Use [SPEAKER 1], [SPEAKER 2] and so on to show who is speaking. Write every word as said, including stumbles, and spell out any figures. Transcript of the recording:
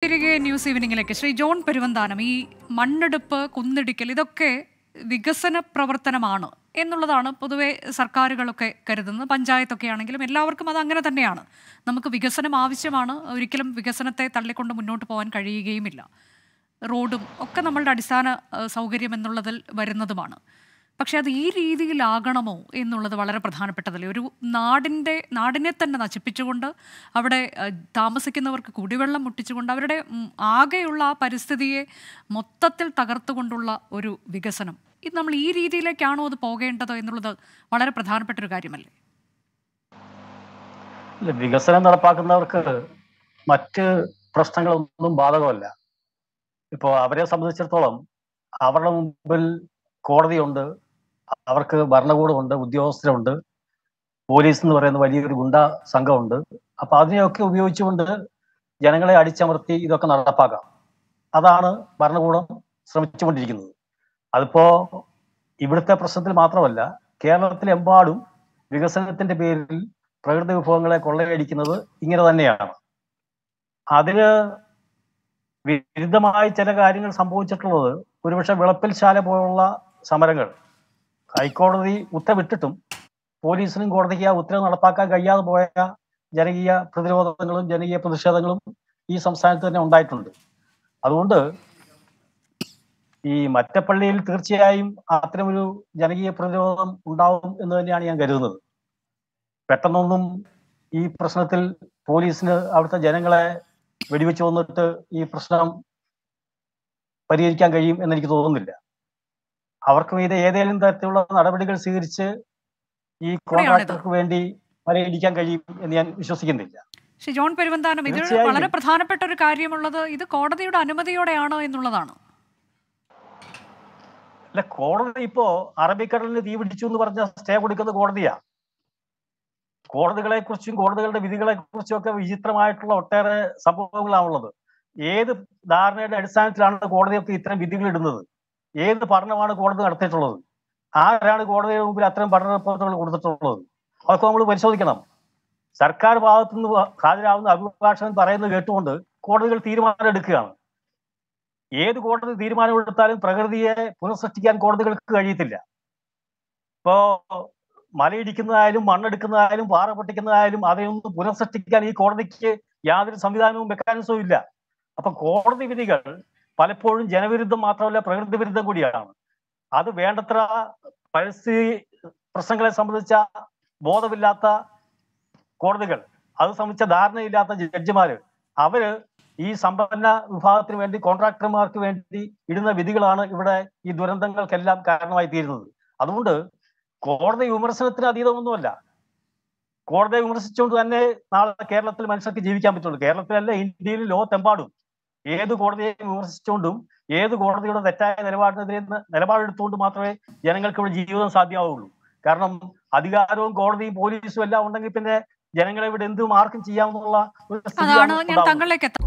[SPEAKER 1] തിരികെ ന്യൂസ് ഈവനിങ്ങിലേക്ക്. ശ്രീ ജോൺ പെരുവന്താനം, ഈ മണ്ണെടുപ്പ്, കുന്നിടിക്കൽ ഇതൊക്കെ വികസന പ്രവർത്തനമാണ് എന്നുള്ളതാണ് പൊതുവെ സർക്കാരുകളൊക്കെ കരുതുന്നത്. പഞ്ചായത്തൊക്കെ ആണെങ്കിലും എല്ലാവർക്കും അത് അങ്ങനെ തന്നെയാണ്. നമുക്ക് വികസനം ആവശ്യമാണ്, ഒരിക്കലും വികസനത്തെ തള്ളിക്കൊണ്ട് മുന്നോട്ട് പോകാൻ കഴിയുകയുമില്ല. റോഡും ഒക്കെ നമ്മളുടെ അടിസ്ഥാന സൗകര്യം എന്നുള്ളതിൽ വരുന്നതുമാണ്. പക്ഷെ അത് ഈ രീതിയിലാകണമോ എന്നുള്ളത് വളരെ പ്രധാനപ്പെട്ടതല്ലേ. ഒരു നാടിൻ്റെ നാടിനെ തന്നെ നശിപ്പിച്ചുകൊണ്ട് അവിടെ താമസിക്കുന്നവർക്ക് കുടിവെള്ളം മുട്ടിച്ചുകൊണ്ട് അവരുടെ ആകെയുള്ള ആ പരിസ്ഥിതിയെ മൊത്തത്തിൽ തകർത്തുകൊണ്ടുള്ള ഒരു വികസനം, ഇത് നമ്മൾ ഈ രീതിയിലേക്കാണോ അത് പോകേണ്ടത് എന്നുള്ളത് വളരെ പ്രധാനപ്പെട്ടൊരു കാര്യമല്ലേ.
[SPEAKER 2] വികസനം നടപ്പാക്കുന്നവർക്ക് മറ്റ് പ്രശ്നങ്ങളൊന്നും ബാധകമല്ല. ഇപ്പോൾ അവരെ സംബന്ധിച്ചിടത്തോളം അവരുടെ മുമ്പിൽ കോടതിയുണ്ട്, അവർക്ക് ഭരണകൂടമുണ്ട്, ഉദ്യോഗസ്ഥരുണ്ട്, പോലീസ് എന്ന് പറയുന്ന വലിയൊരു ഗുണ്ടാ സംഘമുണ്ട്. അപ്പൊ അതിനെയൊക്കെ ഉപയോഗിച്ചുകൊണ്ട് ജനങ്ങളെ അടിച്ചമർത്തി ഇതൊക്കെ നടപ്പാക്കാം. അതാണ് ഭരണകൂടം ശ്രമിച്ചുകൊണ്ടിരിക്കുന്നത്. അതിപ്പോ ഇവിടുത്തെ പ്രശ്നത്തിൽ മാത്രമല്ല, കേരളത്തിലെമ്പാടും വികസനത്തിന്റെ പേരിൽ പ്രകൃതി വിഭവങ്ങളെ കൊള്ളയടിക്കുന്നത് ഇങ്ങനെ തന്നെയാണ്. അതിന് വിരുദ്ധമായി ചില കാര്യങ്ങൾ സംഭവിച്ചിട്ടുള്ളത് ഒരുപക്ഷെ വിളപ്പിൽശാല പോലുള്ള സമരങ്ങൾ. ഹൈക്കോടതി ഉത്തരവിട്ടിട്ടും പോലീസിനും കോടതിക്ക് ആ ഉത്തരവ് നടപ്പാക്കാൻ കഴിയാതെ പോയ ജനകീയ പ്രതിരോധങ്ങളും ജനകീയ പ്രതിഷേധങ്ങളും ഈ സംസ്ഥാനത്ത് തന്നെ ഉണ്ടായിട്ടുണ്ട്. അതുകൊണ്ട് ഈ മറ്റപ്പള്ളിയിൽ തീർച്ചയായും അത്തരമൊരു ജനകീയ പ്രതിരോധം ഉണ്ടാവും എന്ന് തന്നെയാണ് ഞാൻ കരുതുന്നത്. പെട്ടെന്നൊന്നും ഈ പ്രശ്നത്തിൽ പോലീസിന് അവിടുത്തെ ജനങ്ങളെ വെടിവെച്ച് വന്നിട്ട് ഈ പ്രശ്നം പരിഹരിക്കാൻ കഴിയും എന്നെനിക്ക് തോന്നുന്നില്ല. അവർക്ക് മീതെ ഏതെങ്കിലും തരത്തിലുള്ള നടപടികൾ സ്വീകരിച്ച് ഈ കോൺട്രാക്ടർക്ക് വേണ്ടി പരിഹരിക്കാൻ കഴിയും എന്ന് ഞാൻ വിശ്വസിക്കുന്നില്ല.
[SPEAKER 1] ശ്രീ ജോൺ പെരുവന്താനം, ഇതിൽ വളരെ പ്രധാനപ്പെട്ട ഒരു കാര്യമുള്ളത് ഇത് കോടതിയുടെ അനുമതിയോടെയാണോ എന്നുള്ളതാണ്.
[SPEAKER 2] അല്ല, കോടതി ഇപ്പോ അറബിക്കടലിന് തീ പിടിച്ചു എന്ന് പറഞ്ഞ സ്റ്റേ കൊടുക്കുന്നത് കോടതിയാ. കോടതികളെ കുറിച്ചും കോടതികളുടെ വിധികളെ കുറിച്ചും ഒക്കെ വിചിത്രമായിട്ടുള്ള ഒട്ടേറെ സംഭവങ്ങളാണുള്ളത്. ഏത് ധാരണയുടെ അടിസ്ഥാനത്തിലാണ് കോടതിയൊക്കെ ഇത്തരം വിധികൾ ഇടുന്നത്? ഏത് പഠനമാണ് കോടതി നടത്തിയിട്ടുള്ളത്? ആരാണ് കോടതിയുടെ മുമ്പിൽ അത്തരം പഠന റിപ്പോർട്ടുകൾ കൊടുത്തിട്ടുള്ളത്? അതൊക്കെ നമ്മൾ പരിശോധിക്കണം. സർക്കാർ ഭാഗത്തു നിന്ന് ഹാജരാകുന്ന അഭിഭാഷകൻ പറയുന്നത് കേട്ടുകൊണ്ട് കോടതികൾ തീരുമാനം എടുക്കുകയാണ്. ഏത് കോടതി തീരുമാനമെടുത്താലും പ്രകൃതിയെ പുനഃസൃഷ്ടിക്കാൻ കോടതികൾക്ക് കഴിയത്തില്ല. ഇപ്പോ മലയിടിക്കുന്നതായാലും മണ്ണെടുക്കുന്നതായാലും പാറ പൊട്ടിക്കുന്നതായാലും അതൊന്നും പുനഃസൃഷ്ടിക്കാൻ ഈ കോടതിക്ക് യാതൊരു സംവിധാനവും മെക്കാനിസവും ഇല്ല. അപ്പൊ കോടതി വിധികൾ പലപ്പോഴും ജനവിരുദ്ധം മാത്രമല്ല, പ്രകൃതി വിരുദ്ധം കൂടിയാണ്. അത് വേണ്ടത്ര പരിസ്ഥിതി പ്രശ്നങ്ങളെ സംബന്ധിച്ച ബോധമില്ലാത്ത കോടതികൾ, അത് സംബന്ധിച്ച ധാരണയില്ലാത്ത ജഡ്ജിമാര്, അവര് ഈ സമ്പന്ന വിഭാഗത്തിന് വേണ്ടി, കോൺട്രാക്ടർമാർക്ക് വേണ്ടി ഇടുന്ന വിധികളാണ് ഇവിടെ ഈ ദുരന്തങ്ങൾക്കെല്ലാം കാരണമായി തീരുന്നത്. അതുകൊണ്ട് കോടതി വിമർശനത്തിന് അതീതമൊന്നുമല്ല. കോടതിയെ വിമർശിച്ചുകൊണ്ട് തന്നെ നാളെ കേരളത്തിൽ മനുഷ്യർക്ക് ജീവിക്കാൻ പറ്റുള്ളൂ. കേരളത്തിലല്ല, ഇന്ത്യയിൽ, ലോകത്തെമ്പാടും ഏത് കോടതിയെ വിമർശിച്ചുകൊണ്ടും ഏത് കോടതിയുടെ തെറ്റായ നിലപാടിനെതിരെ നിലപാടെടുത്തുകൊണ്ട് മാത്രമേ ജനങ്ങൾക്ക് ഇവിടെ ജീവിതം സാധ്യമാവുള്ളൂ. കാരണം അധികാരവും കോടതിയും പോലീസും എല്ലാം ഉണ്ടെങ്കിൽ പിന്നെ ജനങ്ങളെ ഇവിടെ എന്തും ആർക്കും ചെയ്യാമെന്നുള്ള ഒരു
[SPEAKER 1] അതാണ് ഞാൻ താങ്കളിലേക്ക്